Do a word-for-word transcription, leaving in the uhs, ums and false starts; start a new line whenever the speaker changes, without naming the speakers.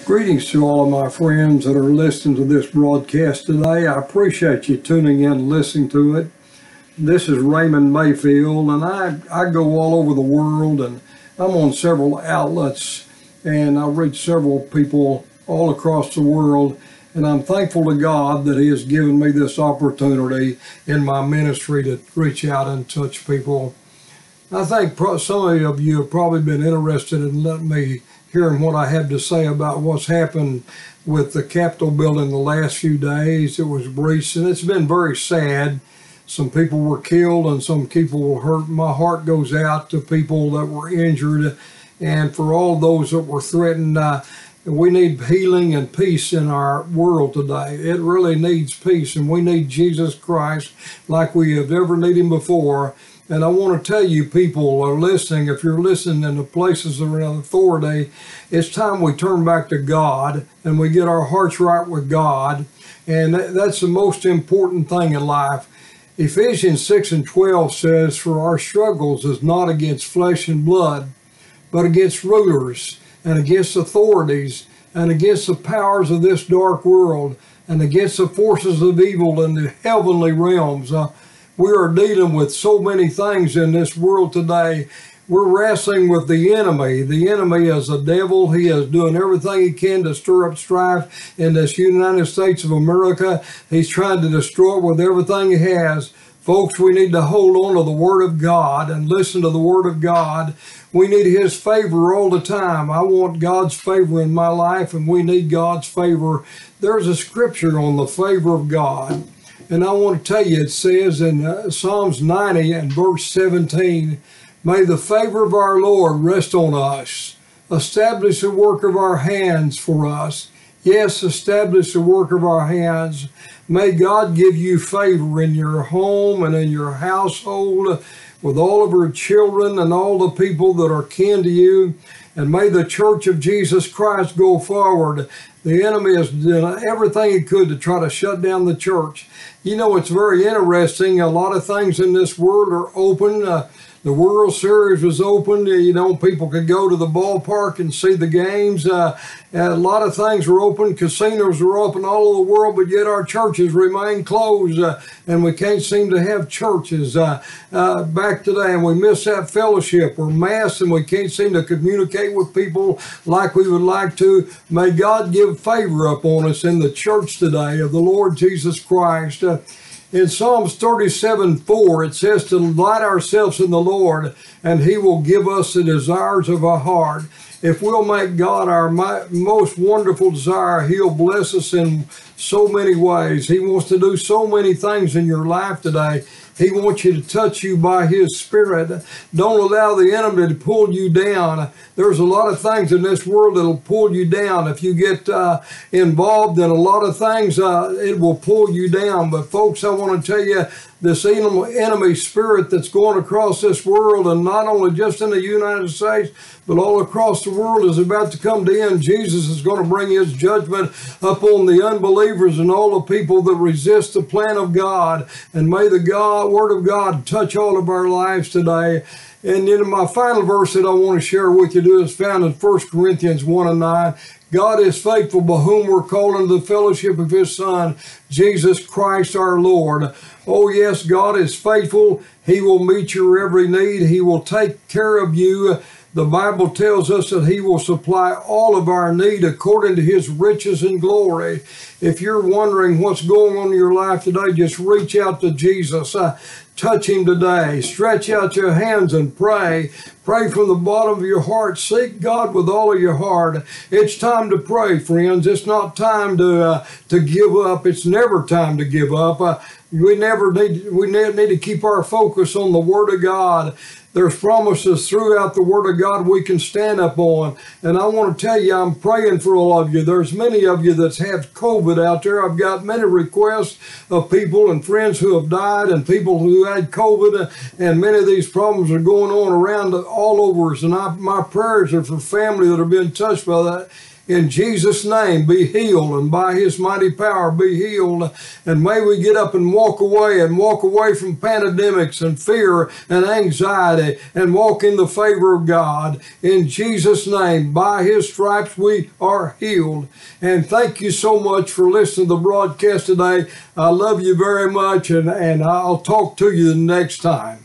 Greetings to all of my friends that are listening to this broadcast today. I appreciate you tuning in and listening to it. This is Raymond Mayfield, and I, I go all over the world, and I'm on several outlets, and I reach several people all across the world, and I'm thankful to God that He has given me this opportunity in my ministry to reach out and touch people. I think some of you have probably been interested in letting me hearing what I have to say about what's happened with the Capitol building the last few days. It was breached, and it's been very sad. Some people were killed and some people were hurt. My heart goes out to people that were injured, and for all those that were threatened. Uh, we need healing and peace in our world today. It really needs peace, and we need Jesus Christ like we have never needed Him before. And I want to tell you, people are listening, if you're listening in the places that are in authority, it's time we turn back to God and we get our hearts right with God. And that's the most important thing in life. Ephesians six and twelve says, "For our struggles is not against flesh and blood, but against rulers and against authorities and against the powers of this dark world and against the forces of evil in the heavenly realms." Uh, We are dealing with so many things in this world today. We're wrestling with the enemy. The enemy is the devil. He is doing everything he can to stir up strife in this United States of America. He's trying to destroy it with everything he has. Folks, we need to hold on to the Word of God and listen to the Word of God. We need His favor all the time. I want God's favor in my life, and we need God's favor. There's a scripture on the favor of God. And I want to tell you, it says in uh, Psalms ninety and verse seventeen, "May the favor of our Lord rest on us. Establish the work of our hands for us." Yes, establish the work of our hands. May God give you favor in your home and in your household, with all of your children and all the people that are kin to you. And may the Church of Jesus Christ go forward. The enemy has done everything he could to try to shut down the church. You know, it's very interesting. A lot of things in this world are open. Uh, the World Series was open. You know, people could go to the ballpark and see the games. Uh, a lot of things were open. Casinos were open all over the world, but yet our churches remain closed, uh, and we can't seem to have churches uh, uh, back today, and we miss that fellowship. We're masked, and we can't seem to communicate with people like we would like to. May God give favor upon us in the church today of the Lord Jesus Christ. Uh, In Psalms thirty-seven four, it says to delight ourselves in the Lord, and He will give us the desires of our heart. If we'll make God our most wonderful desire, He'll bless us in so many ways. He wants to do so many things in your life today. He wants you to touch you by His Spirit. Don't allow the enemy to pull you down. There's a lot of things in this world that'll pull you down. If you get uh, involved in a lot of things, uh, it will pull you down. But folks, I want to tell you, this enemy spirit that's going across this world, and not only just in the United States, but all across the world, is about to come to end. Jesus is going to bring His judgment upon the unbelievers and all the people that resist the plan of God. And may the God, Word of God touch all of our lives today. And then my final verse that I want to share with you is found in First Corinthians one and nine. "God is faithful, by whom we're called into the fellowship of His Son, Jesus Christ our Lord." Oh yes, God is faithful. He will meet your every need. He will take care of you. The Bible tells us that He will supply all of our need according to His riches and glory. If you're wondering what's going on in your life today, just reach out to Jesus. Uh, touch Him today. Stretch out your hands and pray. Pray from the bottom of your heart. Seek God with all of your heart. It's time to pray, friends. It's not time to uh, to give up. It's never time to give up. Uh, we never need we need to keep our focus on the Word of God. There's promises throughout the Word of God we can stand up on. And I want to tell you, I'm praying for all of you. There's many of you that have COVID out there. I've got many requests of people and friends who have died and people who had COVID. And many of these problems are going on around all over us. And I, my prayers are for family that have been touched by that. In Jesus' name, be healed, and by His mighty power, be healed. And may we get up and walk away, and walk away from pandemics and fear and anxiety, and walk in the favor of God. In Jesus' name, by His stripes, we are healed. And thank you so much for listening to the broadcast today. I love you very much, and, and I'll talk to you the next time.